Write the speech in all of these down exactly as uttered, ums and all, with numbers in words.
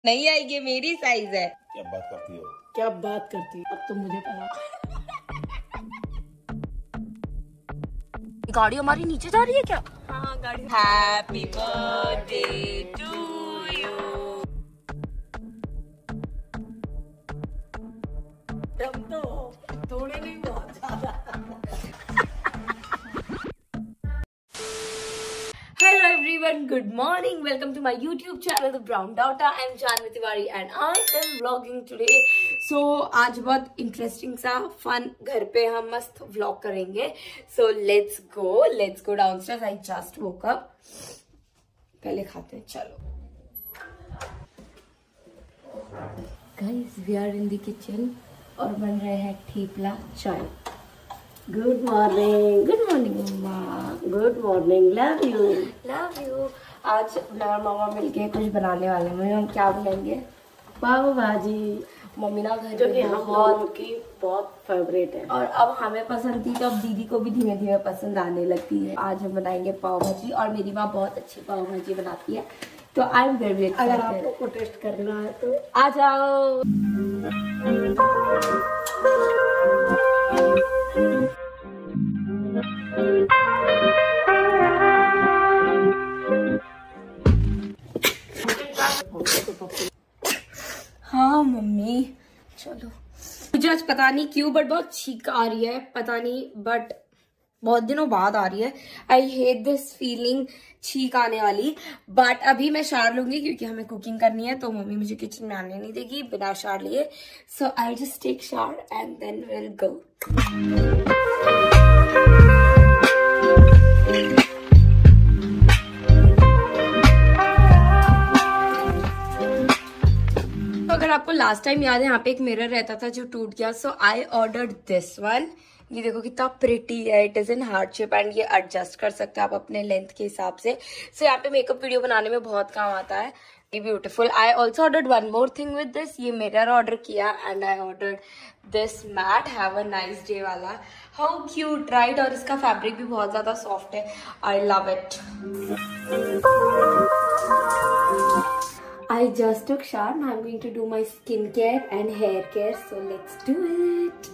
नहीं आएगी, मेरी साइज है। क्या बात करती हो? क्या बात करती हो? अब तो मुझे पता। गाड़ी हमारी नीचे जा रही है क्या? हाँ गाड़ी। Happy birthday to you. दम तो थोड़े नहीं, बहुत ज्यादा। Hello everyone, good morning. Welcome to my YouTube channel, The Brown Daughter. I am Janvi Tiwari and I am vlogging today. So आज बहुत इंटरेस्टिंग सा फन घर पे हम मस्त व्लॉग करेंगे. So let's go, let's go downstairs. I just woke up. पहले खाते हैं, चलो. Guys, we are in the kitchen और बन रहे हैं ठेपला चाय. Good morning. गुड मॉर्निंग मम्मा. Good morning. Love you. Love you. आज मैं और मामा मिलके कुछ बनाने वाले हैं. मम्मी हम क्या बनाएंगे? पाव भाजी। मम्मी ना घर जो कि पे हम बहुत लोगों की बहुत फेवरेट है और अब हमें पसंद थी तो अब दीदी को भी धीमे धीमे पसंद आने लगती है. आज हम बनाएंगे पाव भाजी और मेरी माँ बहुत अच्छी पाव भाजी बनाती है तो आई एम वेरी एक्साइटेड. अगर आप लोग को टेस्ट करना है तो आ जाओ. हाँ मम्मी चलो. मुझे आज पता नहीं क्यों बट बहुत छींक आ रही है, पता नहीं बट बहुत दिनों बाद आ रही है. आई हेट दिस फीलिंग छींक आने वाली. बट अभी मैं शावर लूंगी क्योंकि हमें कुकिंग करनी है तो मम्मी मुझे किचन में आने नहीं देगी बिना शावर लिए. So I just take shower and then will go. अगर आपको लास्ट टाइम याद है यहाँ पे एक मिरर रहता था जो टूट गया. So I ordered this one. ये देखो कितना प्रिटी है. It is in heart shape and ये एडजस्ट कर सकते हैं आप अपने लेंथ के हिसाब से. सो so, यहाँ पे मेकअप वीडियो बनाने में बहुत काम आता है. ये beautiful. I also ordered one more thing with this. ये मिरर ऑर्डर किया and I ordered this mat have a nice day वाला. How cute right. और इसका फैब्रिक भी बहुत ज्यादा सॉफ्ट है. I love it. I just took shower. Now I'm going to do my skincare and hair care. So let's do it.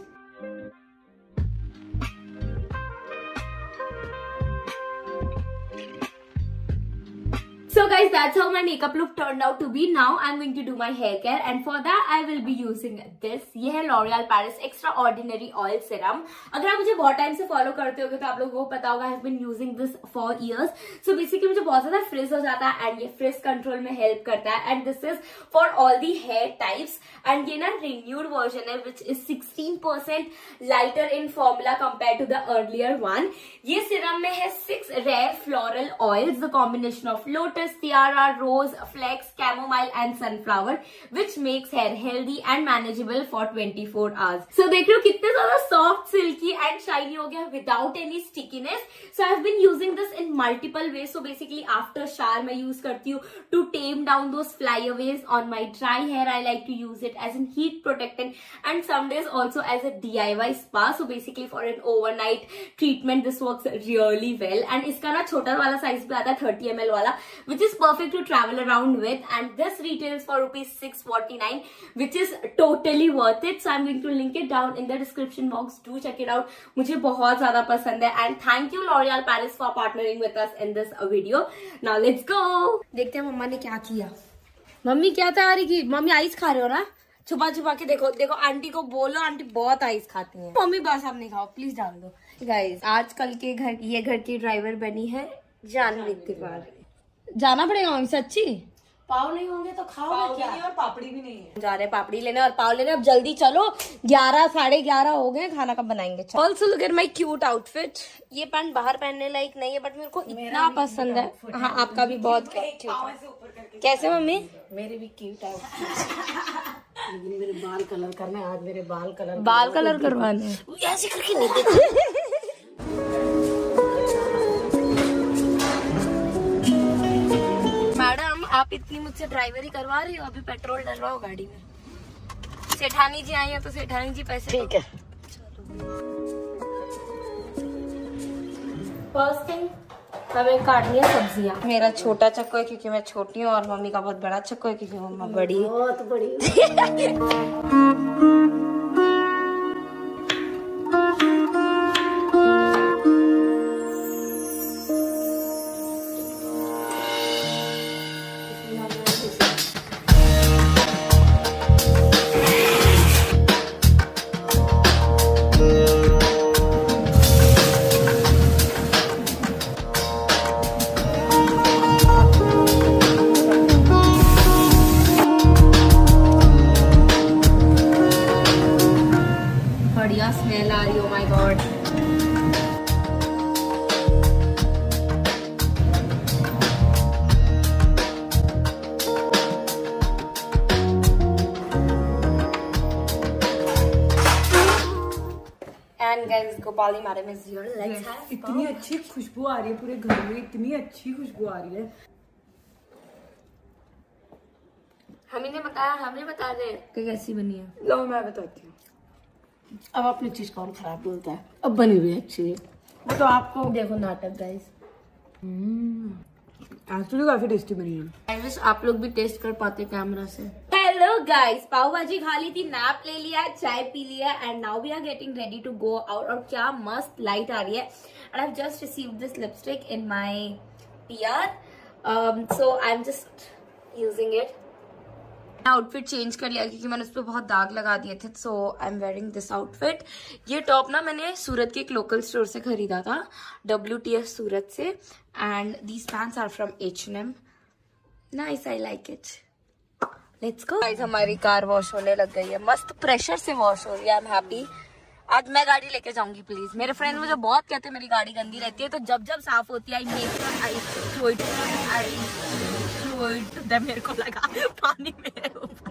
So guys, that's how my makeup look turned out to be. Now I'm going to do my hair care and for that I will be using this. ये है L'Oreal Paris Extraordinary Oil Serum. अगर आप मुझे बहुत time से follow करते होगे तो आप लोगों को पता होगा. I have been using this for years. So basically मुझे बहुत ज्यादा फ्रिज हो जाता है एंड ये फ्रिज कंट्रोल में हेल्प करता है and this is for all the hair types. And ये ना रिन्यूड वर्जन है which is sixteen percent lighter in formula compare to the earlier one. ये सीरम में है six rare floral oils. The combination of lotus, tiara, rose, flax, chamomile and sunflower which makes hair healthy and manageable for twenty-four hours. So देख रहे हो कितने ज्यादा soft, silky and shiny हो गया without any stickiness. So I have been using this in multiple ways. So basically after shower मैं use करती हूँ to tame down those flyaways on my dry hair. I like to use it as a heat protectant and some days also as a D I Y spa. So basically for an overnight treatment this works really well. And इसका ना छोटा वाला size भी आता है thirty milliliters वाला which is perfect to travel around with and this retails for rupees six forty-nine which is totally worth it. So I'm going to link it down in the description box. Do check it out. मुझे बहुत ज्यादा पसंद है and thank you L'Oreal Paris for partnering with us in this video. Now let's go. देखते हैं मम्मा ने क्या किया. मम्मी क्या तैयारी की? मम्मी आइस खा रहे हो ना? छुपा छुपा के देखो देखो आंटी को बोलो. आंटी बहुत आइस खाती हैं. मम्मी बस आप नहीं खाओ प्लीज डाल दो. गाइस आजकल के घर ये घर की ड्राइवर बनी है जानवी तिवारी. जाना पड़ेगा मम्मी सच्ची. पाव नहीं होंगे तो खाओगे क्या? और पापड़ी भी नहीं है. जा रहे पापड़ी लेने और पाव लेने. अब जल्दी चलो. ग्यारह साढ़े ग्यारह हो गए. खाना कब बनाएंगे? Also look at my cute outfit. ये पैंट बाहर पहनने लायक नहीं है बट मेरे को इतना पसंद है. हाँ आपका भी बहुत क्यूट है. कैसे मम्मी? मेरे भी क्यूट आउटफिट. लेकिन मेरे बाल कलर करने. आज मेरे बाल कलर बाल कलर करवाने ऐसे करके नहीं देते. मैडम आप इतनी मुझसे ड्राइवरी करवा रही हो. अभी पेट्रोल डलवाओ गाड़ी में. सेठानी जी आई है तो सेठानी जी पैसे. ठीक है. फर्स्ट थिंग हमें काटनी है सब्जियां। मेरा छोटा चक्कू है क्योंकि मैं छोटी हूँ और मम्मी का बहुत बड़ा चक्कू है क्योंकि मम्मा बड़ी है। बहुत बड़ी। बढ़िया स्मेल आ रही, oh my god. And guys Gopali madam is here. Let's have इतनी अच्छी खुशबू आ रही है पूरे घर में, इतनी अच्छी खुशबू आ रही है। हमें ने बताया, हमें बता दे कि कैसी बनी है। लो मैं बताती हूँ। अब अपनी चीज कौन खराब बोलता है, अब बनी हुई अच्छी है। वो तो आपको देखो नाटक गाइस, एक्चुअली काफी टेस्टी बनी है। आई विश आप लोग भी टेस्ट कर पाते कैमरा से। हेलो गाइस, पाव भाजी खा ली थी, नैप ले लिया, चाय पी लिया and now we are getting ready to go out. और क्या मस्त लाइट आ रही है and I have just received this lipstick in my PR, so I am just using it. Outfit change कर लिया क्योंकि मैंने उस पर बहुत दाग लगा दिए थे, so I am wearing this outfit. ये टॉप ना मैंने सूरत के एक लोकल स्टोर से खरीदा था, डब्ल्यू टी एफ सूरत से, and these pants are from H and M. Nice, I like it. Let's go guys. हमारी कार वॉश होने लग गई है, मस्त प्रेशर से वॉश हो रही है। I am happy. आज मैं गाड़ी लेके जाऊंगी प्लीज। मेरे फ्रेंड मुझे बहुत कहते हैं मेरी गाड़ी गंदी रहती है, तो जब जब साफ होती है I make I throw it I throw it मेरे को लगा पानी मेरे ऊपर।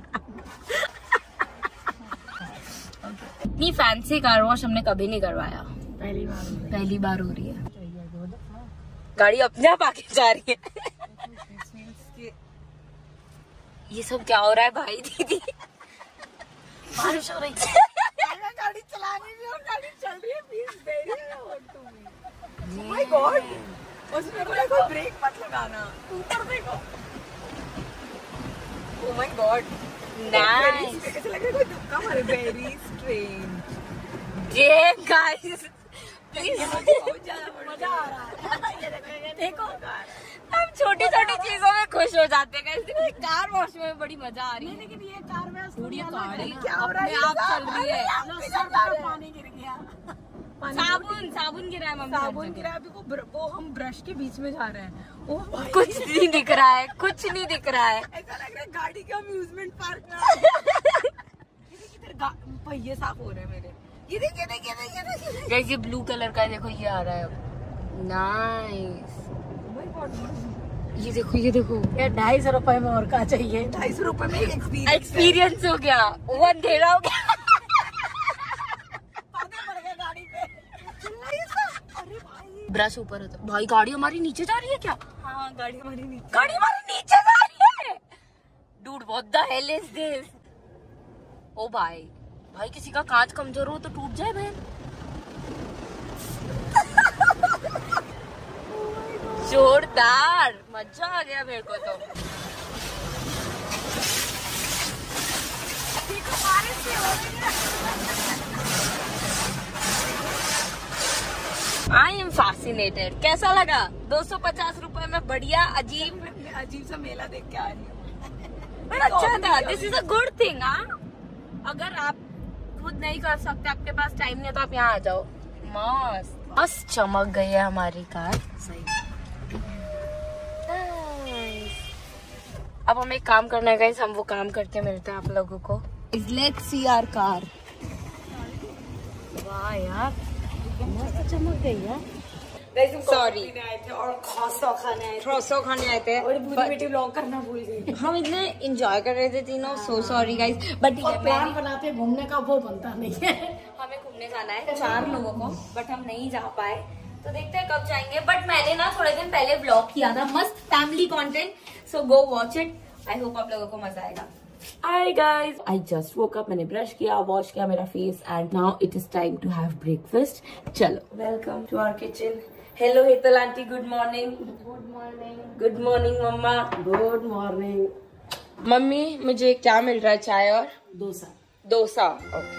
इतनी फैंसी कार वॉश हमने कभी नहीं करवाया, पहली बार पहली बार हो रही है। गाड़ी अपने आप आगे जा रही है। ये सब क्या हो रहा है भाई दीदी? बारिश हो रही है। गाड़ी चलानी भी और गाड़ी चल रही है, प्लीज बेरी। माय गॉड, उसमें कोई ब्रेक मत लगाना, ऊपर देखो। Oh my god, nice. कैसे लग रहा है कोई धक्का मारे। Very strange. ये गाइस प्लीज, बहुत ज्यादा मजा आ रहा है। ये देखो, ये देखो, हम छोटी छोटी चीजों में खुश हो जाते हैं। कार वॉश में बड़ी मजा आ रही है, लेकिन ये कार में थोड़ी कार है, क्या हो रहा है? आप चल रही है। पानी गिर गया, साबुन साबुन गिरा है मम्मी, साबुन गिरा। अभी वो ब्र, वो हम ब्रश के बीच में जा रहे हैं। ओ भाई, कुछ नहीं दिख रहा है, कुछ नहीं दिख रहा है। ऐसा लग रहा है गाड़ी का अम्यूजमेंट पार्क में। पहिए साफ हो रहे हैं मेरे। ये देख, ये देख, ये देख, ये देख। गाइस ये ब्लू कलर का है, देखो ये आ रहा है। नाइस। ये देखो, ये देखो, ये ढाई सौ रुपए में और का चाहिए। ढाई सौ रुपए में एक्सपीरियंस एक्सपीरियंस हो गया, वो अंधेरा हो गया। गाड़ी पे। अरे भाई, ब्रश ऊपर होता है। भाई गाड़ी हमारी नीचे जा रही है क्या? हाँ गाड़ी हमारी नीचे। गाड़ी हमारी नीचे जा रही है। Dude what the hell is this? ओ भाई, भाई किसी का कांच कमजोर हो तो टूट जाए बहन। जोरदार, मजा आ गया मेरे को तो। I am fascinated. कैसा लगा? दो सौ पचास रुपए में बढ़िया अजीब अजीब सा मेला देख के आ रही हूँ। अच्छा था। This is a good thing. अगर आप खुद नहीं कर सकते, आपके पास टाइम नहीं है, तो आप यहाँ आ जाओ। मस्त मस्त चमक गई है हमारी कार। सही। अब हमें एक काम करना है गाइस, हम वो काम करके मिलते हैं आप लोगों को। Let's see our car. वाह यार, मस्त चमक गई है। सॉरी आए थे और खौसो खाने आए थे। खौसो खाने आए थे और पूरी बेटी व्लॉग करना भूल गई। हम इतने एंजॉय कर रहे थे तीनों। सो सॉरी गाइस, बट और प्लान बनाते घूमने का, वो बनता नहीं है। हमें घूमने जाना है चार लोगों को, बट हम नहीं जा पाए, तो देखते हैं कब जाएंगे। बट मैंने ना थोड़े दिन पहले व्लॉग किया था, मस्त family content, so go watch it. I hope आप लोगों को मजा आएगा। Hi guys, I just woke up. मैंने ब्रश किया, वॉश किया मेरा face, and now it is time to have breakfast. चलो, welcome to our kitchen. Hello Hetal aunty, good morning. Good morning. Good morning मम्मा। Good morning. मम्मी मुझे क्या मिल रहा है, चाय और डोसा? डोसा, ओके।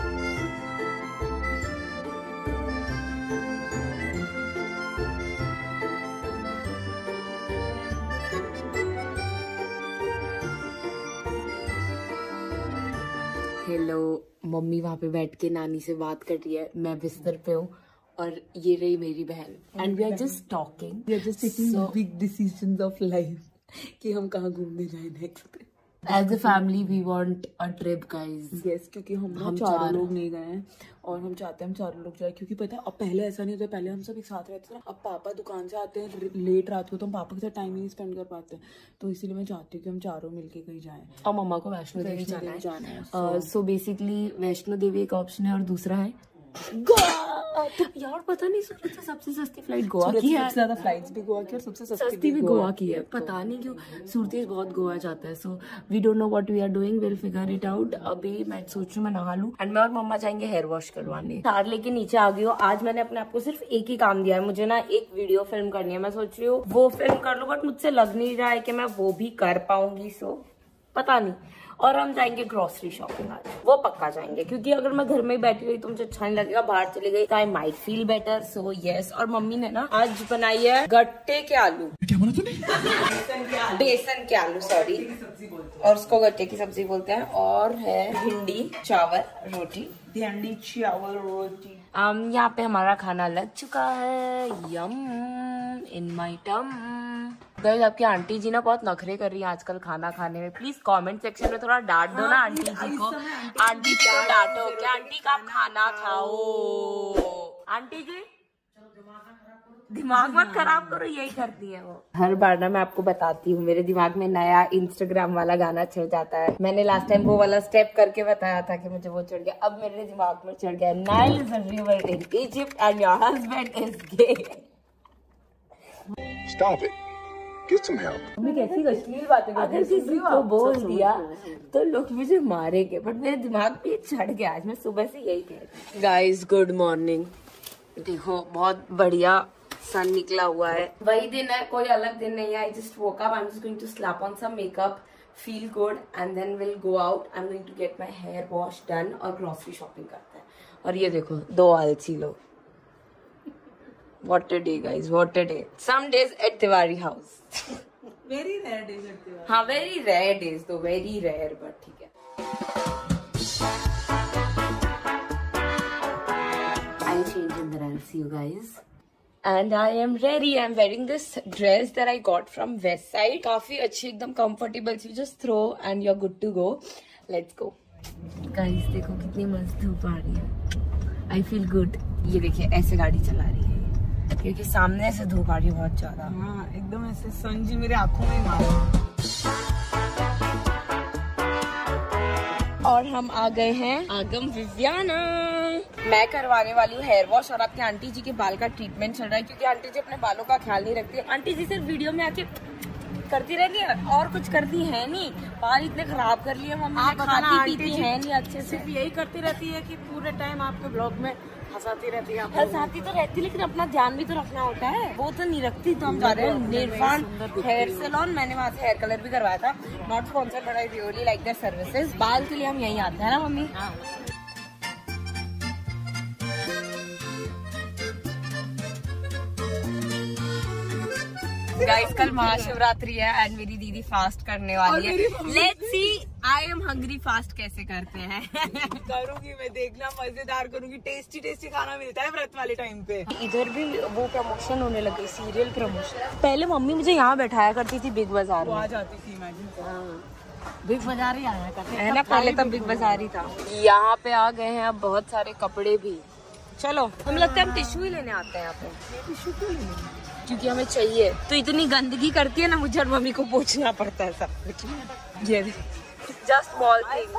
हेलो, मम्मी वहाँ पे बैठ के नानी से बात कर रही है, मैं बिस्तर पे हूँ और ये रही मेरी बहन and we are just talking, we are just taking big decisions of life कि हम कहाँ घूमने जाए next. As a family we want a trip guys. Yes, क्योंकि हम हम चारों लोग नहीं गए हैं और हम चाहते हैं हम चारों लोग जाए, क्योंकि पता है अब पहले ऐसा नहीं होता, पहले हम सब एक साथ रहते थे ना, अब पापा दुकान से आते हैं लेट रात को तो हम पापा के साथ टाइम ही नहीं स्पेंड कर पाते हैं, तो इसीलिए मैं चाहती हूँ कि हम चारों मिलके कहीं जाएं। और मम्मा को वैष्णो देवी जाना है, जाना है। सो बेसिकली वैष्णो देवी एक ऑप्शन है और दूसरा है गोवा। तो यार पता नहीं सूरत से सबसे सस्ती फ्लाइट गोवा की है, सबसे ज्यादा फ्लाइट्स भी गोवा की और सबसे सस्ती भी गोवा की है, पता नहीं क्यों सूरतेश बहुत गोवा जाता है। So we don't know what we are doing, will figure it out. अभी मैं सोच रही हूँ मैं नहा लूं एंड मैं और मम्मा जाएंगे हेयर वॉश करवाने। कार लेके नीचे आ गई हो। आज मैंने अपने आप को सिर्फ एक ही काम दिया है, मुझे ना एक वीडियो फिल्म करनी है। मैं सोच रही हूँ वो फिल्म कर लूं, बट मुझसे लग नहीं रहा है कि मैं वो भी कर पाऊंगी, सो पता नहीं। और हम जाएंगे ग्रोसरी शॉपिंग, आज वो पक्का जाएंगे, क्योंकि अगर मैं घर में ही बैठी रही तो मुझे अच्छा नहीं लगेगा, बाहर चली गई तो I might feel better. So yes, और मम्मी ने ना आज बनाई है गट्टे के आलू। क्या बोला तूने? बेसन के आलू, सॉरी, और उसको गट्टे की सब्जी बोलते हैं। और है भिंडी चावल रोटी, भिंडी चावल रोटी। um, यहाँ पे हमारा खाना लग चुका है, यम इन माई टम। गाइस आपकी आंटी जी ना बहुत नखरे कर रही है आजकल खाना खाने में, प्लीज कमेंट सेक्शन में थोड़ा डांट दो ना आंटी जी को। आंटी जी को डांटो कि आंटी का खाना खाओ। आंटी जी दिमाग मत खराब करो, यही करती है वो हर बार ना। मैं आपको बताती हूँ मेरे दिमाग में नया इंस्टाग्राम वाला गाना चढ़ जाता है। मैंने लास्ट टाइम वो वाला स्टेप करके बताया था कि मुझे वो चढ़ गया, अब मेरे दिमाग में चढ़ गया Nile is a river in Egypt and your husband is gay. Stop it. Get some help. मम्मी कैसी अश्लील बातें करती है, अगर किसी को बोल दिया तो लोग मुझे मारेंगे, बट मेरे दिमाग पे चढ़ गया। आज मैं सुबह से यही कह रही। गाइस गुड मॉर्निंग, देखो बहुत बढ़िया सन निकला हुआ है, वही दिन है, कोई अलग दिन नहीं है। I just woke up, I am just going to slap on some makeup, feel good and then will go out. I am going to get my hair wash done और ग्रोसरी शॉपिंग करते हैं। और ये देखो दो आलसी लोग। What a day guys, what a day. Some days at Tiwari house. Very rare days at Tiwari. हाँ very rare days though, very rare, but ठीक है। I'll change and then I'll see you guys. And I am ready. I'm wearing this dress that I got from Westside. काफी अच्छी, एकदम comfortable. You just throw and you're good to go. Let's go. Guys देखो कितनी मस्त धूप आ रही है। I feel good. ये देखिए ऐसे गाड़ी चला रही है क्योंकि सामने से धूप आ रही है बहुत ज्यादा। हाँ एकदम ऐसे सन जी मेरे आंखों में मार। और हम आ गए हैं आगम विवियाना। मैं करवाने वाली हूँ हेयर वॉश और आपकी आंटी जी के बाल का ट्रीटमेंट चल रहा है, क्योंकि आंटी जी अपने बालों का ख्याल नहीं रखती है। आंटी जी सिर्फ वीडियो में आके करती रहती है और कुछ करती है नहीं, बाल इतने खराब कर लिए मम्मी ने, खाती पीती है नहीं अच्छे से, सिर्फ यही करती रहती है कि पूरे टाइम आपके ब्लॉग में हंसाती रहती है। हंसाती तो रहती, लेकिन अपना ध्यान भी तो रखना होता है, वो तो नहीं रखती। तो हम जा रहे हैं निर्वाण हेयर सैलून। मैंने वहाँ से हेयर कलर भी करवाया था, not sponsored but I really like their services. बाल के लिए हम यहीं आते हैं ना मम्मी। गाइस कल महाशिवरात्रि है एंड मेरी दीदी फास्ट करने वाली है। Let's see I am hungry fast कैसे करते हैं। करूंगी मैं, देखना मजेदार करूंगी, टेस्टी टेस्टी खाना मिलता है व्रत वाले टाइम पे। इधर भी वो प्रमोशन होने लगी, सीरियल प्रमोशन। पहले मम्मी मुझे यहाँ बैठाया करती थी बिग बाजार में, आ जाती थी इमेजिन। बिग बाजार ही आया करते है ना, पहले तब बिग बाजार ही था। यहाँ पे आ गए हैं अब बहुत सारे कपड़े भी। चलो हम लगता है हम टिश्यू ही लेने आते हैं यहाँ पे। टिश्यू क्यों लेने? क्योंकि हमें चाहिए। तो इतनी गंदगी करती है ना, मुझे और मम्मी को पोंछना पड़ता है सब कुछ। ये जस्ट स्मॉल थिंग।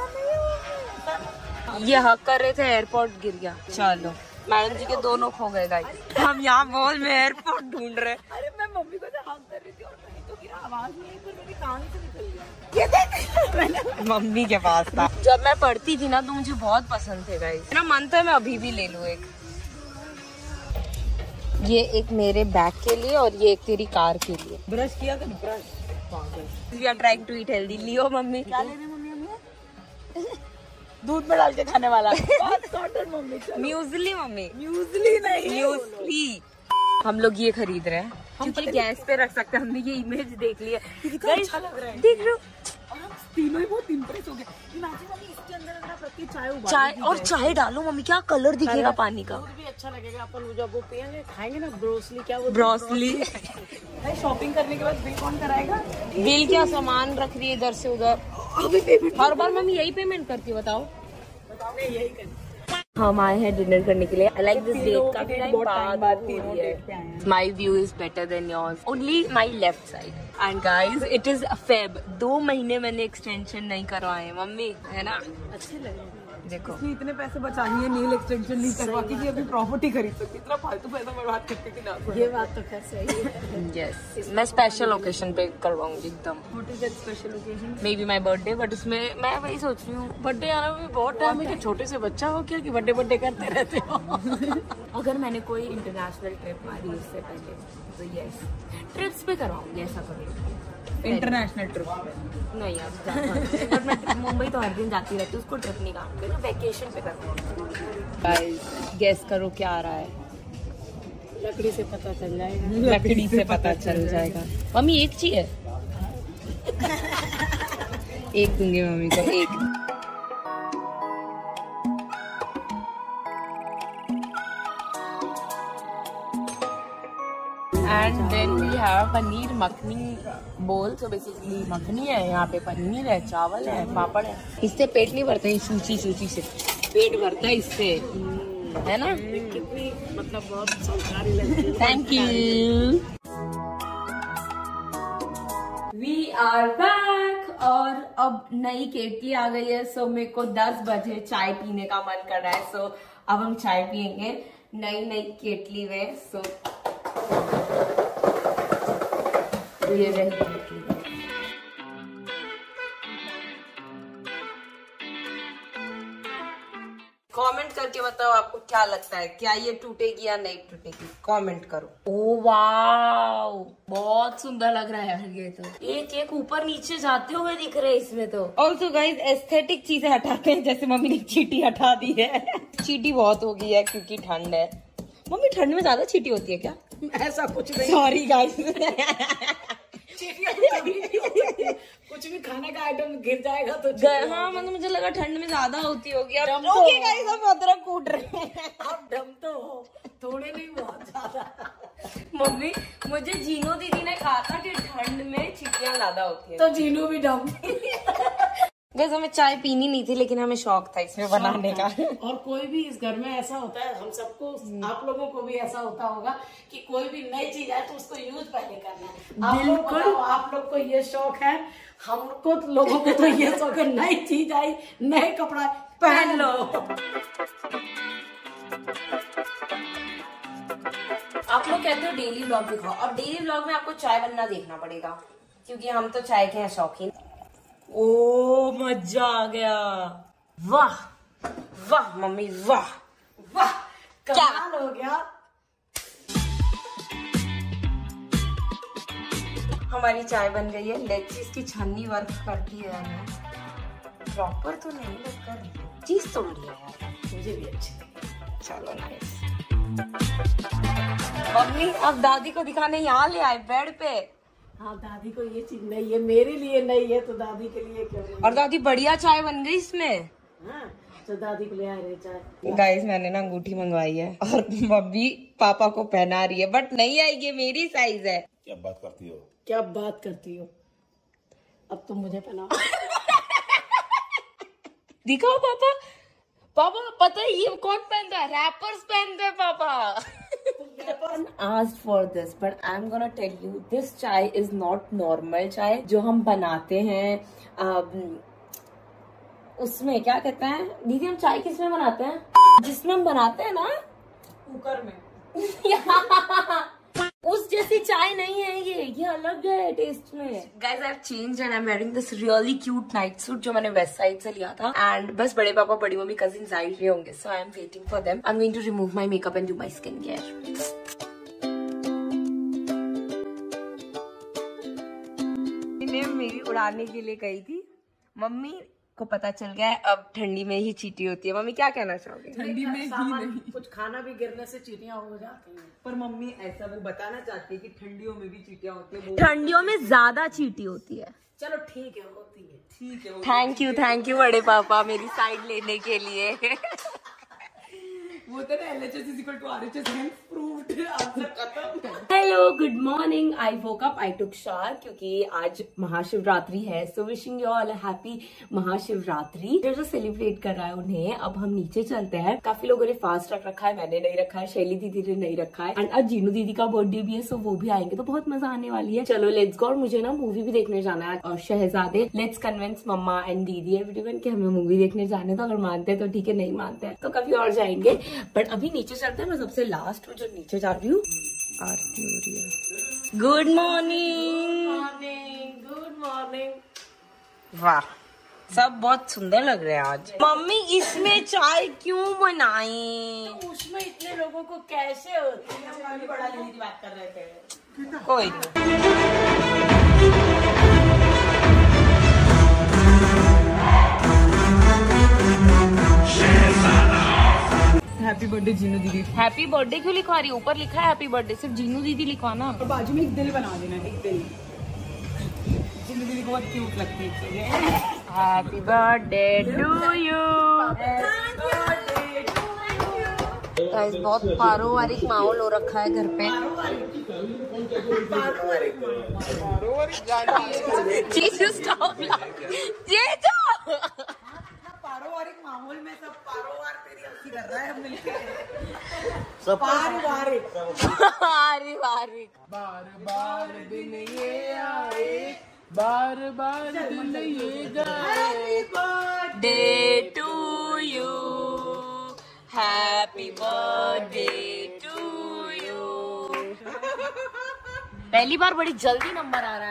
ये हक कर रहे थे, एयरपोर्ट गिर गया। चलो मैडम जी के दोनों खो गए गाइस। हम यहाँ मॉल में एयरपोर्ट ढूंढ रहे। अरे मैं मम्मी को तो हक कर रही थी और कहीं तो गिरा, आवाज नहीं, फिर मेरी कान से निकल गया। ये देख मम्मी के पास था। जब मैं पढ़ती थी ना तो मुझे बहुत पसंद थे गाइस। मेरा मन तो है मैं अभी भी ले लूं एक। ये एक मेरे बैग के लिए और ये एक तेरी कार के लिए। ब्रश किया कर, brush. We are trying to eat healthy. Leo मम्मी क्या ले रहे मम्मी हमें? दूध में डाल के खाने वाला मम्मी म्यूजली। मम्मी म्यूजली नहीं, म्यूजली। हम लोग ये खरीद रहे हैं क्योंकि गैस पे रख सकते हैं। हमने ये इमेज देख लिया, कितना अच्छा लग रहा है। देख रहे हो, और हम तीनों ही बहुत इम्प्रेस हो गए। इमेजिन मम्मी इसके अंदर अगर आप रख के चाय उबाल चाय और चाय डालो मम्मी, क्या कलर दिखेगा पानी का। दूध भी अच्छा लगेगा। अपन जब वो पियेंगे खाएंगे ना ब्रोसली, क्या वो ब्रोसली। शॉपिंग करने के बाद बिल कौन कराएगा? बिल क्या, सामान रख रही है इधर से उधर। अभी पेमेंट हर बार मम्मी यही पेमेंट करती है, बताओ। नहीं यही कर। हम आए हैं डिनर करने के लिए। I like this date. काफी टाइम बहुत टाइम बाद हो तीनों रही है। डेट पे आए हैं। My view is better than yours, only my left side. And guys it is fab. दो महीने मैंने एक्सटेंशन नहीं करवाए मम्मी, है ना। अच्छे लग रहे हैं। देखो इसलिए इतने पैसे बचा लिए, नील एक्सटेंशन नहीं करवाती थी, अभी प्रॉपर्टी खरीद सकती। इतना फालतू पैसा बर्बाद करती थी ना। ये बात तो खैर सही है। यस, मैं स्पेशल ओकेशन पे करवाऊंगी एकदम। What is that special occasion? Maybe my birthday, but उसमें मैं वही सोच रही हूँ बर्थडे आना भी बहुत टाइम है। छोटे से बच्चा हो क्या कि बर्थडे बर्थडे करते रहते हो? अगर मैंने कोई इंटरनेशनल ट्रिप मारी उससे पहले तो यस, ट्रिप्स पे करवाऊंगी, ऐसा करूँगी। इंटरनेशनल ट्रिप नहीं यार, बट मैं मुंबई तो हर दिन जाती रहती हूँ, उसको ट्रिप नहीं काम करना, वैकेशन पे करवाऊंगी। गेस करो क्या आ रहा है? लकड़ी से पता चल जाएगा। लकड़ी से पता चल जाएगा। मम्मी एक चाहिए? एक दूंगी मम्मी को, एक। And then we have paneer makhani बोल। तो बेसिकली मखनी है, यहाँ पे पनीर है, चावल है, पापड़ है। इससे पेट नहीं भरता, ये सूची सूची से पेट भरता है इससे, है ना। कितनी मतलब बहुत संस्कारी लगती है। Thank you. We are back और अब नई केटली आ गई है। सो मेरे को दस बजे चाय पीने का मन कर रहा है। सो अब हम चाय पियेंगे नई नई केटली में। सो ये रही केटली। कमेंट करके बताओ आपको क्या लगता है, क्या ये टूटेगी या नहीं टूटेगी, कमेंट करो। ओ वाओ, बहुत सुंदर लग रहा है यार ये तो। एक एक ऊपर नीचे जाते हुए दिख रहे हैं इसमें तो। ऑल्सो गाइज एस्थेटिक चीजें हटाते हैं, जैसे मम्मी ने चींटी हटा दी है। चींटी बहुत हो गई है क्योंकि ठंड है। मम्मी ठंड में ज्यादा चींटी होती है क्या? ऐसा कुछ नहीं। Sorry guys. कुछ भी खाने का आइटम गिर जाएगा तो हाँ, मतलब मुझे लगा ठंड में ज्यादा होती होगी। अब ओके गाइस, हम अदरक कूट रहे हैं। आप डम तो हो, थोड़े नहीं बहुत ज्यादा। मम्मी, मुझे जीनो दीदी ने कहा था कि ठंड में चींटियां ज्यादा होती है, तो जीनू भी डम। वैसे हमें चाय पीनी नहीं थी, लेकिन हमें शौक था इसमें बनाने का। और कोई भी इस घर में ऐसा होता है, हम सबको, आप लोगों को भी ऐसा होता होगा कि कोई भी नई चीज है तो उसको यूज पहले करना है। आप लोग बताओ, आप लोग को ये शौक है, हमको तो लोगों को तो ये शौक है, नई चीज आई, नए कपड़ा पहन लो। आप लोग कहते हो डेली व्लॉग दिखाओ, अब डेली व्लॉग में आपको चाय बनना देखना पड़ेगा, क्योंकि हम तो चाय के हैं शौकीन। ओ मजा आ गया, वाह वाह मम्मी वाह वाह, कमाल हो गया। हमारी चाय बन गई है। लेट्स सी इसकी छन्नी वर्क करती है, हमें प्रॉपर तो नहीं लग कर रही है, चीज तो बढ़िया है, मुझे भी अच्छी। चलो नाइस। मम्मी अब दादी को दिखाने यहाँ ले आए बेड पे। हाँ, दादी को ये चीज नहीं है, मेरे लिए नहीं है तो दादी के लिए क्यों नहीं? और दादी बढ़िया चाय बन गई इसमें। हाँ, तो दादी को ले आए रहे चाय। गाइस मैंने ना अंगूठी मंगवाई है और मम्मी पापा को पहना रही है, बट नहीं आएगी, ये मेरी साइज है। क्या बात करती हो? क्या बात करती हो? अब तुम मुझे पहनाओ। दिखाओ पापा। पापा पता है ये कौन पहनता है? रैपर्स पहनते हैं पापा। Asked for this, but I'm gonna tell you, this chai is not normal chai जो हम बनाते हैं। उसमें क्या कहते हैं दीदी, हम चाय किसमें बनाते हैं? जिसमें हम बनाते हैं ना, कुकर में। उस जैसी चाय नहीं है ये, ये अलग है टेस्ट में। Guys, I've changed and I'm wearing this really cute night suit जो मैंने वेस्ट साइड से लिया था। And बस बड़े पापा बड़ी मम्मी कजिन्स आ रहे होंगे, so I'm waiting for them. I'm going to remove my makeup and do my skincare. लाने के लिए गई थी, मम्मी को पता चल गया है अब ठंडी में ही चींटी होती है। मम्मी क्या कहना चाहोगे? ठंडी में ही नहीं, कुछ खाना भी गिरने से चींटियां हो जाती हैं। पर मम्मी ऐसा वो बताना चाहती है कि ठंडियों में भी चींटियां होती है। ठंडियों में ज्यादा चींटी होती है। चलो ठीक है, होती है। ठीक है, थैंक यू थैंक यू बड़े पापा मेरी साइड लेने के लिए। वो तो ना L H S is equal to R H S, hence proved, answer खत्म। Hello good morning, I woke up, I took shower क्योंकि आज महाशिवरात्रि है। So wishing you all happy Mahashivratri. जो जो सेलिब्रेट कर रहा है उन्हें। अब हम नीचे चलते हैं। काफी लोगों ने फास्ट रख रखा है, मैंने नहीं रखा है, शैली दीदी ने नहीं रखा है, एंड आज जीनू दीदी का बर्थडे भी है, सो वो भी आएंगे तो बहुत मजा आने वाली है। चलो लेट्स गो। और मुझे ना मूवी भी देखने जाना है और शहजादे। Let's convince mamma and didi everyone कि हमें मूवी देखने जाने। तो अगर मानते हैं तो ठीक है, नहीं मानते हैं तो कभी और जाएंगे। बट अभी नीचे चलते हैं। मैं सबसे लास्ट हूँ जो नीचे जा रही हूँ। आरती हो रही है। Good morning. Morning, good morning. वाह, सब बहुत सुंदर लग रहे हैं आज। मम्मी इसमें चाय क्यों बनाई? तो उसमें इतने लोगों को कैसे होती है? हम बड़ा लेने की बात कर रहे थे। कोई नहीं। हैप्पी बर्थडे जीनू दीदी। हैप्पी बर्थडे क्यों लिखवा रही है? ऊपर लिखा है हैप्पी बर्थडे, सिर्फ जीनू दीदी लिखवाना। और बाजू में एक दिल बना देना, एक दिल। जीनू दीदी को बहुत क्यूट लगती है। Happy birthday to you. Guys बहुत पारिवारिक माहौल हो रखा है घर पे। जीजू स्टॉप ये जो पारिवारिक माहौल में सब पारोवार तेरी हंसी कर रहा है मिलके। पारिवारिक पारिवारिक। बार बार दिन ये आए, बार बार दिन ये जाए। Birthday to you, happy birthday to you. पहली बार बड़ी जल्दी नंबर आ रहा